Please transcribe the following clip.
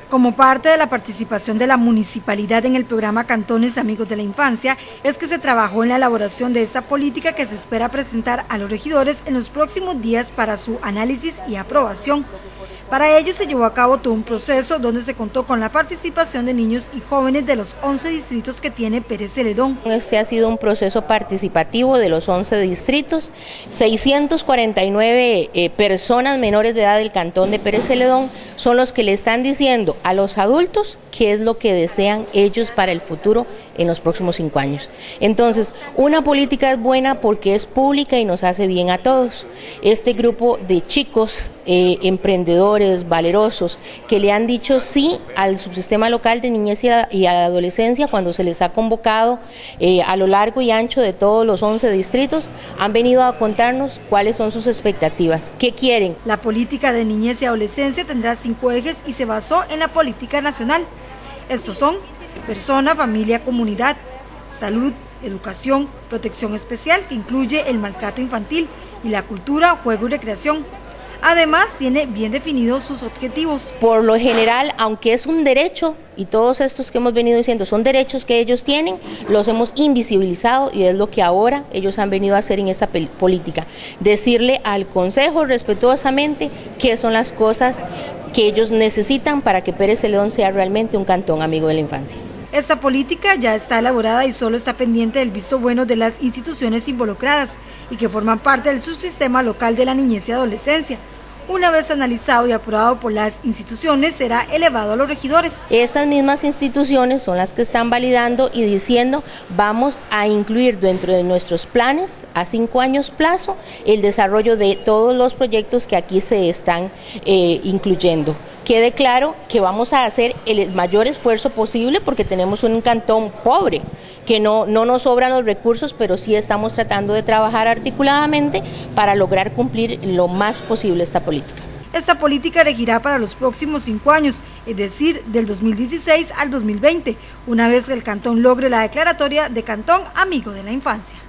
Como parte de la participación de la municipalidad en el programa Cantones Amigos de la Infancia, es que se trabajó en la elaboración de esta política que se espera presentar a los regidores en los próximos días para su análisis y aprobación. Para ello se llevó a cabo todo un proceso donde se contó con la participación de niños y jóvenes de los 11 distritos que tiene Pérez Celedón. Este ha sido un proceso participativo de los 11 distritos, 649 personas menores de edad del cantón de Pérez Celedón son los que le están diciendo a los adultos qué es lo que desean ellos para el futuro en los próximos 5 años. Entonces, una política es buena porque es pública y nos hace bien a todos. Este grupo de chicos emprendedores, valerosos, que le han dicho sí al subsistema local de niñez y a la adolescencia cuando se les ha convocado a lo largo y ancho de todos los 11 distritos, han venido a contarnos cuáles son sus expectativas, qué quieren. La política de niñez y adolescencia tendrá 5 ejes y se basó en la política nacional. Estos son persona, familia, comunidad, salud, educación, protección especial, que incluye el maltrato infantil, y la cultura, juego y recreación. Además, tiene bien definidos sus objetivos. Por lo general, aunque es un derecho, y todos estos que hemos venido diciendo son derechos que ellos tienen, los hemos invisibilizado y es lo que ahora ellos han venido a hacer en esta política. Decirle al Consejo respetuosamente qué son las cosas que ellos necesitan para que Pérez Celedón sea realmente un cantón amigo de la infancia. Esta política ya está elaborada y solo está pendiente del visto bueno de las instituciones involucradas y que forman parte del subsistema local de la niñez y adolescencia. Una vez analizado y aprobado por las instituciones, será elevado a los regidores. Estas mismas instituciones son las que están validando y diciendo vamos a incluir dentro de nuestros planes a 5 años plazo el desarrollo de todos los proyectos que aquí se están incluyendo. Quede claro que vamos a hacer el mayor esfuerzo posible porque tenemos un cantón pobre, que no nos sobran los recursos, pero sí estamos tratando de trabajar articuladamente para lograr cumplir lo más posible esta política. Esta política regirá para los próximos 5 años, es decir, del 2016 al 2020, una vez que el cantón logre la declaratoria de Cantón Amigo de la Infancia.